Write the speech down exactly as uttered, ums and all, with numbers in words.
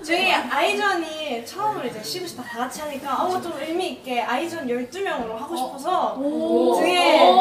저희 아이전이 처음으로 이제 시구시 다 같이 하니까 어, 좀 의미 있게 아이전 열두 명으로 하고 싶어서 등에